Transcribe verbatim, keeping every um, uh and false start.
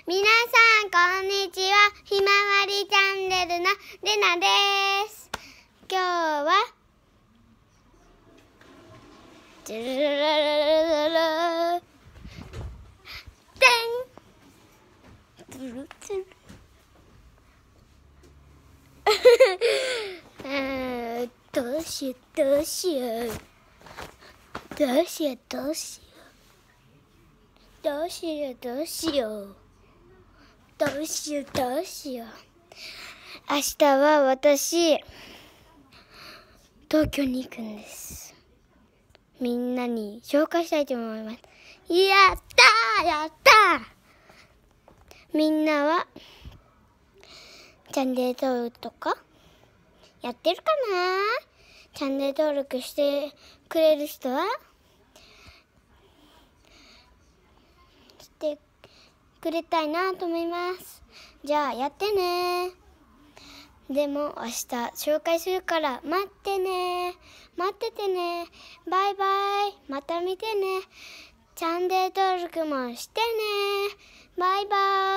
皆さんこんにちは。ひまわりチャンネルのれなです。今日はズルルルルルルルてんズルズルあどうしようどうしようどうしようどうしようどうしようどうしようどうしようどうしよう明日は私東京に行くんです。みんなに紹介したいと思います。やったーやったーみんなはチャンネル登録とかやってるかな？チャンネル登録してくれる人はしてくれたいなと思います。じゃあやってね。でも明日紹介するから待ってね。待っててね。バイバイ。また見てね。チャンネル登録もしてね。バイバイ。